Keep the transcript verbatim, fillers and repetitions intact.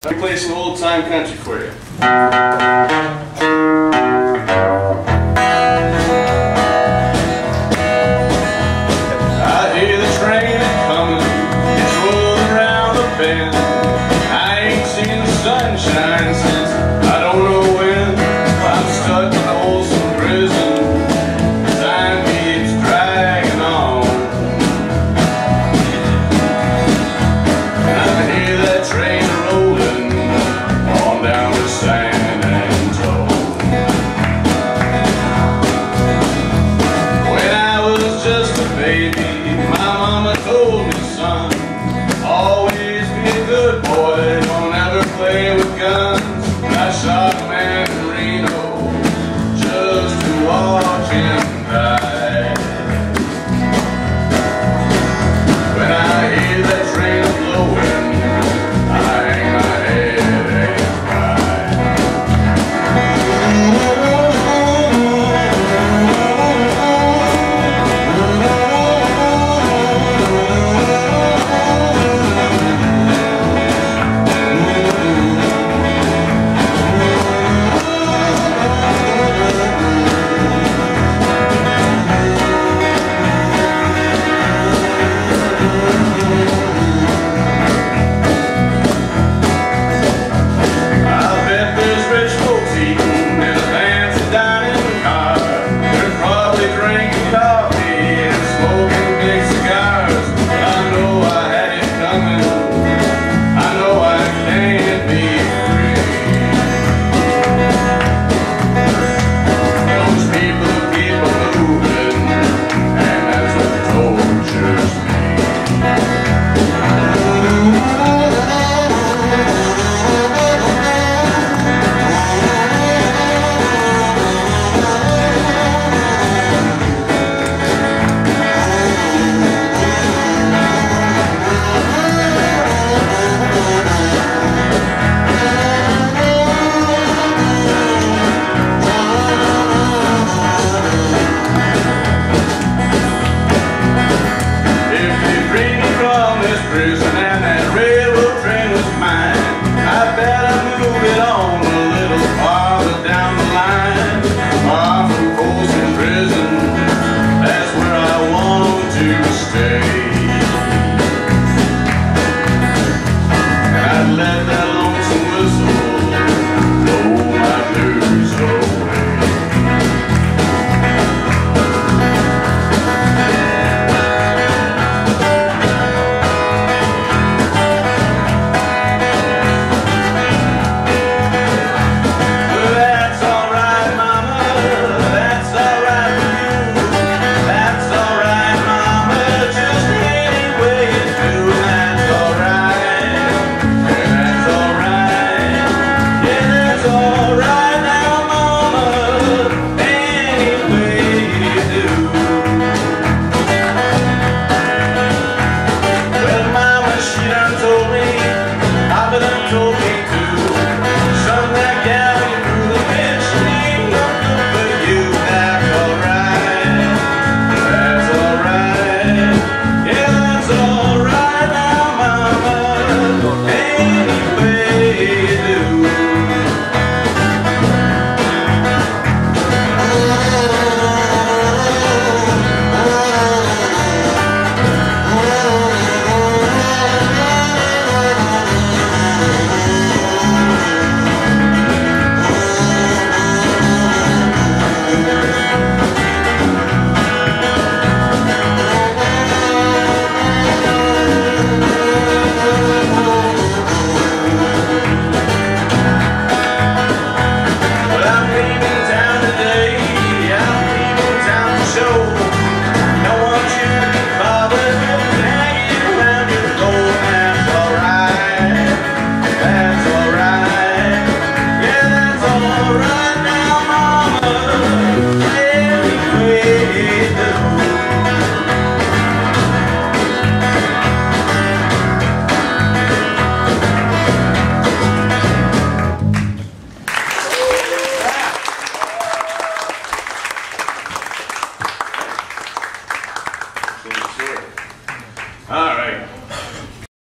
Let me play some old time country for you. I hear the train coming, it's rolling around the bend. I ain't seen the sunshine since I don't know when. I'm stuck in Folsom prison, time keeps dragging on. And I hear that train rolling on down to San Antonio. When I was just a baby, my mama told me, son, always be a good boy, don't ever play with guns. And I shot a man in Reno just to watch him die. When I hear that train blowing, I hang my head and cry. Prison and that railroad train was mine. I better move it on a little farther down the line. Far from Folsom prison, that's where I want to stay. And I'd let that lonesome whistle blow my blues away. Told